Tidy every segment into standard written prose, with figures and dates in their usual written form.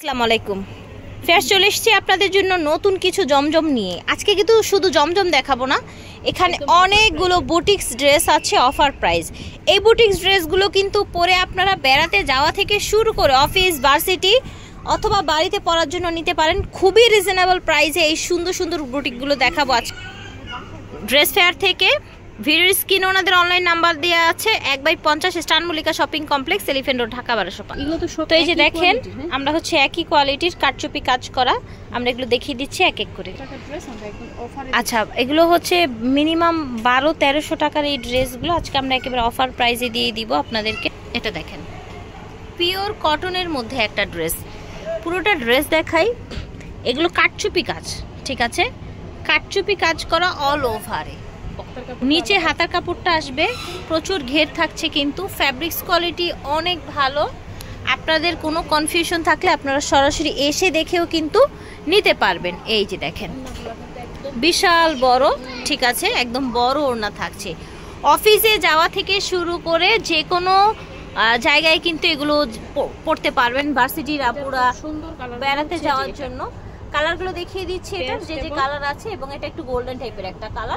আসসালামু আলাইকুম। ফের চলে এসেছি আপনাদের জন্য নতুন কিছু জমজম নিয়ে। আজকে কিন্তু শুধু জমজম দেখাবো না, এখানে অনেকগুলো বুটিক্স ড্রেস আছে অফার প্রাইস। এই বুটিক্স ড্রেসগুলো কিন্তু পরে আপনারা বেড়াতে যাওয়া থেকে শুরু করে অফিস, ভার্সিটি অথবা বাড়িতে পরার জন্য নিতে পারেন। খুবই রিজনেবল প্রাইসে এই সুন্দর সুন্দর বুটিকগুলো দেখাবো আজ ড্রেস ফেয়ার থেকে। ভিডিওর স্ক্রিনে ওনাদের অনলাইন নাম্বার দেওয়া আছে 1/50 star Mallika shopping complex, elephant road, Dhaka 1205। তো এই যে দেখেন, আমরা হচ্ছে একই কোয়ালিটির কাটচুপি কাজ করা, আমরা এগুলো দেখিয়ে দিচ্ছি এক এক করে। আচ্ছা, এগুলো হচ্ছে মিনিমাম 1200-1300 টাকার এই ড্রেসগুলো আজকে আমরা একেবারে অফার প্রাইসে দিয়ে দিব আপনাদেরকে। এটা দেখেন, পিওর কটনের মধ্যে একটা ড্রেস, পুরোটা ড্রেস দেখাই। এগুলো কাটচুপি কাজ, ঠিক আছে, কাটচুপি কাজ করা অল ওভারে। নিচে হাতার কাপড়টা আসবে, প্রচুর ঘের থাকছে, কিন্তু ফ্যাব্রিক্স কোয়ালিটি অনেক ভালো। আপনাদের কোনো কনফিউশন থাকলে আপনারা সরাসরি এসে দেখেও কিন্তু নিতে পারবেন। এই যে দেখেন, বিশাল বড়, ঠিক আছে, একদম বড় ওড়না থাকছে। অফিসে যাওয়া থেকে শুরু করে যে কোনো জায়গায় কিন্তু এগুলো পড়তে পারবেন। ভার্সিটির আপুরা বেড়াতে যাওয়ার জন্য কালারগুলো দেখিয়ে দিচ্ছি। এটা যে যে কালার আছে, এবং এটা একটু গোল্ডেন টাইপের একটা কালার।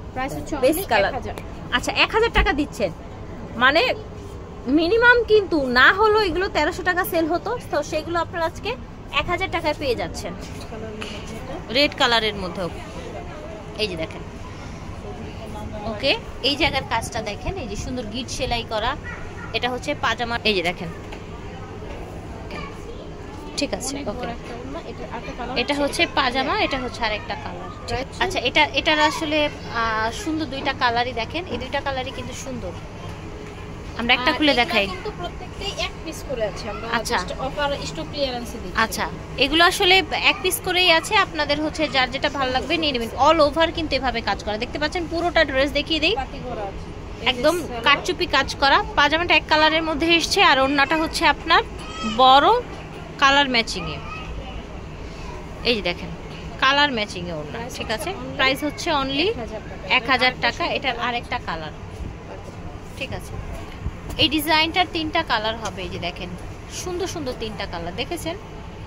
আচ্ছা, 1000 টাকা দিচ্ছেন, মানে মিনিমাম কিন্তু না হলো এগুলো 1300 টাকা সেল হতো, তো সেগুলো আপনারা আজকে 1000 টাকায় পেয়ে যাচ্ছেন। রেড কালারের মধ্যেও এই যে দেখেন, ওকে, এই জায়গার কাজটা দেখেন, এই যে সুন্দর গিট সেলাই করা। এটা হচ্ছে পাজামা, এই যে দেখেন, ঠিক আছে, ওকে। এটা হচ্ছে পাজামা, এটা হচ্ছে আরেকটা কালার। আচ্ছা, এটার আসলে সুন্দর দুইটা কালারই দেখেন, এই দুইটা কালারই কিন্তু সুন্দর। আমরা একটা খুলে দেখাই, কিন্তু প্রত্যেকটাই এক পিস করে আছে। আমরা জাস্ট অফার স্টক ক্লিয়ারেন্সে দিচ্ছি। আচ্ছা, এগুলো আসলে এক পিস করেই আছে, আপনাদের হচ্ছে যার যেটা ভালো লাগবে নিয়ে নেবেন। অল ওভার কিন্তু এভাবে কাজ করা, দেখতে পাচ্ছেন। পুরোটা ড্রেস দেখিয়ে দেই, একদম কাটচুপি কাজ করা। পাজামাটা এক কালারের মধ্যে এসছে, আর ওড়নাটা হচ্ছে আপনার বড় কালার ম্যাচিং এ। এই যে দেখেন, কালার ম্যাচিং এ ওড়না, ঠিক আছে। প্রাইস হচ্ছে অনলি 1000 টাকা। এটার আরেকটা কালার, ঠিক আছে। এই ডিজাইনটার 3টা কালার হবে, এই যে দেখেন, সুন্দর সুন্দর 3টা কালার দেখেছেন।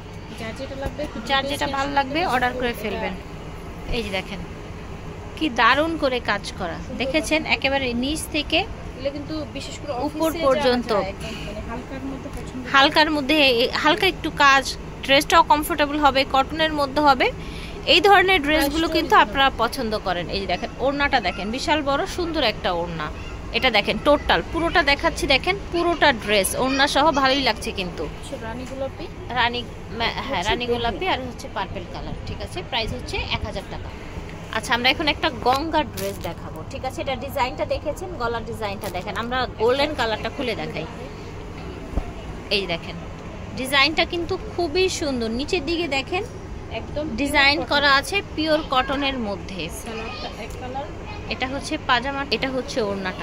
যার যেটা ভালো লাগবে অর্ডার করে ফেলবেন। এই যে দেখেন, কি দারুণ করে কাজ করা, দেখেছেন, একেবারে নিচ থেকে কিন্তু বিশেষ করে উপর পর্যন্ত হালকার মধ্যে হালকা একটু কাজ। ড্রেসটাও কমফোর্টেবল হবে, কটনের মধ্যে হবে। এই ধরনের ড্রেসগুলো কিন্তু আপনারা পছন্দ করেন। এই যে দেখেন, ওড়নাটা দেখেন, বিশাল বড় সুন্দর একটা ওড়না। এটা দেখেন, টোটাল পুরোটা দেখাচ্ছি, দেখেন পুরোটা ড্রেস ওড়না সহ, ভালোই লাগছে কিন্তু। রানী গোলাপি, হ্যাঁ রানী গোলাপি, আর হচ্ছে পার্পল কালার, ঠিক আছে। প্রাইস হচ্ছে 1000 টাকা। আচ্ছা, আমরা এখন একটা গঙ্গার ড্রেস দেখাবো, ঠিক আছে। এটা ডিজাইনটা দেখেছেন, গলার ডিজাইনটা দেখেন। আমরা গোল্ডেন কালারটা খুলে দেখাই। এই দেখেন, ডিজাইনটা কিন্তু খুবই সুন্দর। নিচের দিকে দেখেন, একদম ডিজাইন করা আছে পিওর কটনের মধ্যে। এটা হচ্ছে পাজামা, এটা হচ্ছে ওড়নাটা,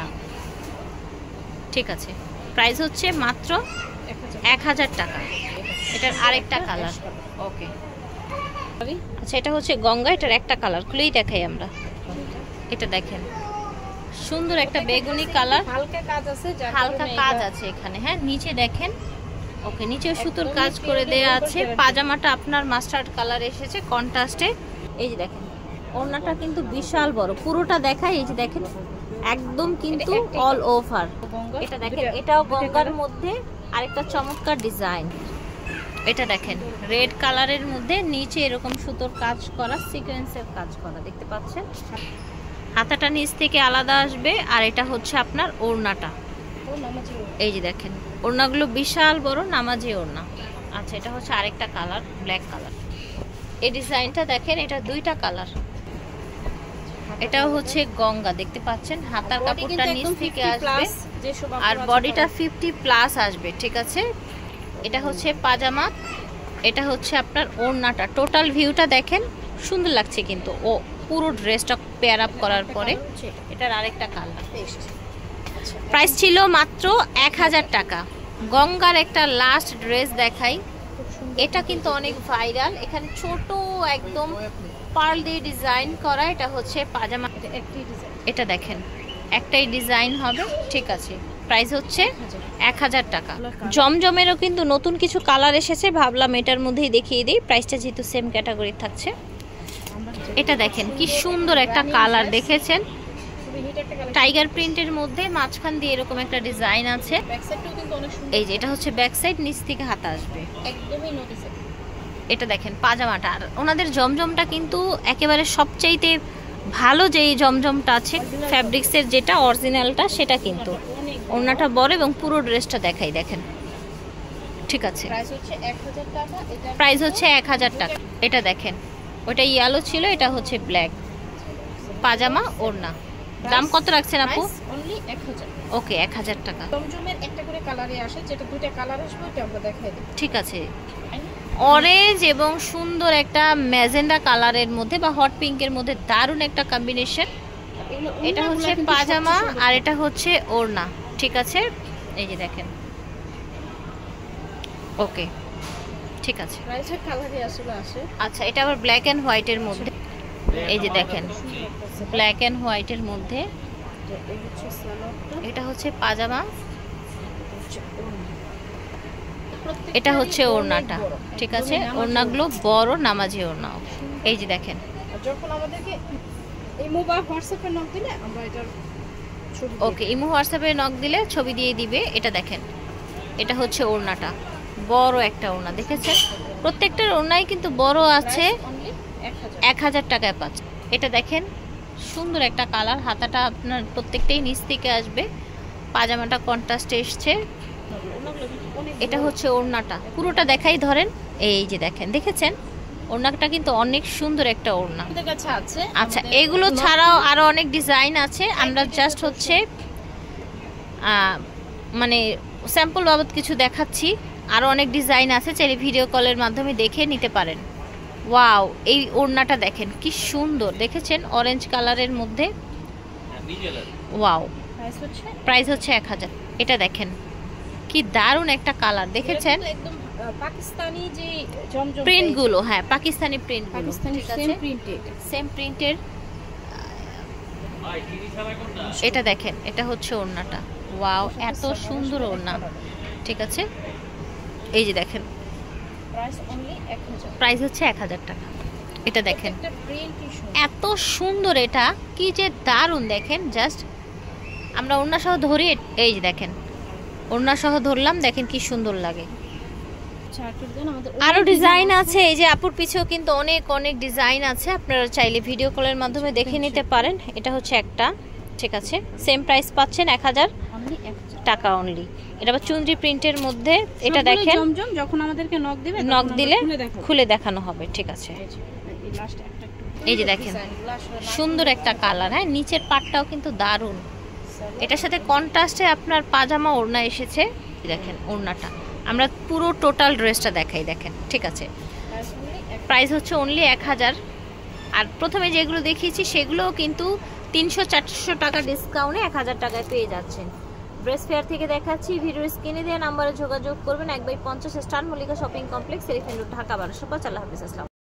ঠিক আছে। প্রাইস হচ্ছে মাত্র 1000 টাকা। এটার আরেকটা কালার, ওকে। আচ্ছা, এটা হচ্ছে গঙ্গা, এটার একটা কালার খুলেই দেখাই আমরা। এটা দেখেন, সুন্দর একটা বেগুনি কালার, হালকা কাজ আছে এখানে, হ্যাঁ। নিচে দেখেন, ওকে, নিচে সুতোর কাজ করে দেয়া আছে। পাজামাটা আপনার মাস্টার্ড কালার এসেছে কন্ট্রাস্টে। এই যে দেখেন, ওড়নাটা কিন্তু বিশাল বড়, পুরোটা দেখাই। এই যে দেখেন, একদম কিন্তু অল ওভার। এটা দেখেন, এটাও গঙ্গার মধ্যে আরেকটা চমৎকার ডিজাইন। এটা দেখেন, রেড কালারের মধ্যে নিচে এরকম সুতোর কাজ করা, সিকোয়েন্সের কাজ করা, দেখতে পাচ্ছেন। হাতাটা নিচ থেকে আলাদা আসবে, আর এটা হচ্ছে আপনার ওড়নাটা। এই যে দেখেন, ওড়নাগুলো বিশাল বড় নামাজি ওড়না। আচ্ছা, এটা হচ্ছে আরেকটা কালার, ব্ল্যাক কালার। এই ডিজাইনটা দেখেন, এটা 2টা কালার। এটাও হচ্ছে গঙ্গা, দেখতে পাচ্ছেন। হাতার কাপড়টা নিচ থেকে আসবে, আর বডিটা 50+ আসবে, ঠিক আছে। এটা হচ্ছে পাজামা, এটা হচ্ছে আপনার ওড়নাটা। টোটাল ভিউটা দেখেন, সুন্দর লাগছে কিন্তু ও পুরো ড্রেসটা পেয়ার আপ করার পরে। এটার আরেকটা কালার। প্রাইস ছিল মাত্র 1000 টাকা। গঙ্গার একটা লাস্ট ড্রেস দেখাই, এটা কিন্তু অনেক ভাইরাল। এখানে ছোট একদম পার্ল দিয়ে ডিজাইন করা। এটা হচ্ছে পাজামা, এটা দেখেন, একটাই ডিজাইন হবে, ঠিক আছে। প্রাইস হচ্ছে 1000 টাকা। জমজমেরও কিন্তু নতুন কিছু কালার এসেছে, ভাবলাম এটার মধ্যেই দেখিয়ে দিই, প্রাইসটা যেহেতু সেম ক্যাটাগরি থাকছে। এটা দেখেন কি সুন্দর একটা কালার, দেখেছেন টাইগার প্রিন্টের মধ্যে মাঝখান দিয়ে এরকম একটা ডিজাইন আছে। এই যে এটা হচ্ছে ব্যাক সাইড, নিচ থেকে হাতা আসবে একদমই নোটিসেবল। এটা দেখেন পাজামাটা, আর ওনাদের জমজমটা কিন্তু একেবারে সবচাইতে ভালো, যেই জমজমটা আছে ফ্যাব্রিক্সের যেটা অরিজিনালটা সেটা কিন্তু ওড়নাটা বড় এবং পুরো ড্রেসটা দেখাই দেখেন। ঠিক আছে, প্রাইস হচ্ছে 1000 টাকা। এটা দেখেন ওটা ইয়েলো ছিল, এটা হচ্ছে ব্ল্যাক পাজামা ওড়না। দাম কত রাখছেন আপু? ওকে 1000 টাকা। জমজমের একটা করে কালারে আসে, যেটা দুটো কালার আসবে ওটা আমরা দেখাই দেব। ঠিক আছে, অরেঞ্জ এবং সুন্দর একটা ম্যাজেন্ডা কালারের মধ্যে বা হট পিঙ্কের মধ্যে দারুণ একটা কম্বিনেশন। এটা হচ্ছে পাজামা আর এটা হচ্ছে ওড়না। ঠিক আছে, এই যে দেখেন। ওকে ঠিক আছে, প্রাইসের কালারে আসলে আসে। আচ্ছা, এটা আবার ব্ল্যাক এন্ড হোয়াইটের মধ্যে, এই যে দেখেন ব্ল্যাক এন্ড হোয়াইটের মধ্যে। এটা হচ্ছে পাজামা, এটা হচ্ছে ওড়নাটা। ঠিক আছে, ওড়নাগুলো বড় নামাজি ওড়না। এই যে দেখেন, যখন আমাদেরকে ইমো বা হোয়াটসঅ্যাপে নক দিলে আমরা এটার ছবি, ওকে ইমো হোয়াটসঅ্যাপে নক দিলে ছবি দিয়ে দিবে। এটা দেখেন, এটা হচ্ছে ওড়নাটা, বড় একটা ওড়না, দেখেছেন প্রত্যেকটার ওড়নাই কিন্তু বড় আছে। 1000 টাকায় পাচ্ছে। এটা দেখেন সুন্দর একটা কালার, হাতাটা আপনার প্রত্যেকটাই নিচ থেকে আসবে, পাজামাটা কন্ট্রাস্ট এসছে। এটা হচ্ছে ওড়নাটা, পুরোটা দেখাই ধরেন। এই যে দেখেন, দেখেছেন ওড়নাটা কিন্তু অনেক সুন্দর একটা ওড়না। আচ্ছা, এগুলো ছাড়াও আরো অনেক ডিজাইন আছে, আমরা জাস্ট হচ্ছে মানে স্যাম্পল বাবদ কিছু দেখাচ্ছি। আরো অনেক ডিজাইন আছে, চাইলে ভিডিও কলের মাধ্যমে দেখে নিতে পারেন। ওয়াও, এই ওড়নাটা দেখেন কি সুন্দর, দেখেছেন অরেঞ্জ কালারের মধ্যে। ওয়াও, প্রাইস হচ্ছে 1000। এটা দেখেন কি দারুণ একটা কালার, দেখেছেন একদম পাকিস্তানি যে জমজম প্রিন্ট গুলো। হ্যাঁ, পাকিস্তানি প্রিন্ট, পাকিস্তানি সেম প্রিন্টের। এটা দেখেন, এটা হচ্ছে ওড়নাটা। ওয়াও, এত সুন্দর ওড়না। ঠিক আছে, এই যে দেখেন প্রাইস হচ্ছে 1000 টাকা। এটা দেখেন এত সুন্দর, এটা কি যে দারুণ, দেখেন জাস্ট আমরা ওড়না সহ ধরি। এই যে দেখেন ওড়না সহ ধরলাম, দেখেন কি সুন্দর লাগে। আরো ডিজাইন আছে, এই যে আপুর পিছেও কিন্তু অনেক অনেক ডিজাইন আছে, আপনারা চাইলে ভিডিও কলের মাধ্যমে দেখে নিতে পারেন। এটা হচ্ছে একটা, ঠিক আছে, সেম প্রাইস পাচ্ছেন 1000 টাকা অনলি। এটা আবার চুনরি প্রিন্টের মধ্যে। এটা দেখেন যখন আমাদেরকে নক দিলে খুলে দেখানো হবে। ঠিক আছে, এই যে দেখেন সুন্দর একটা কালার। হ্যাঁ, নিচের পাটটাও কিন্তু দারুণ, এটার সাথে কন্ট্রাস্টে আপনার পাজামা ওড়না এসেছে। দেখেন ওড়নাটা, আমরা পুরো টোটাল ড্রেসটা দেখাই দেখেন। ঠিক আছে, প্রাইস হচ্ছে অনলি 1000। আর প্রথমে যেগুলো দেখিয়েছি সেগুলোও কিন্তু 300-400 টাকা ডিসকাউন্টে 1000 টাকায় পেয়ে যাচ্ছেন। ড্রেস ফেয়ার থেকে দেখাচ্ছি, ভিডিওর স্ক্রিনে দেওয়া নাম্বারে যোগাযোগ করবেন। 1/50 star Mallika shopping complex, elephant road, Dhaka 1205। আল্লাহ হাফেজ, আসসালাম।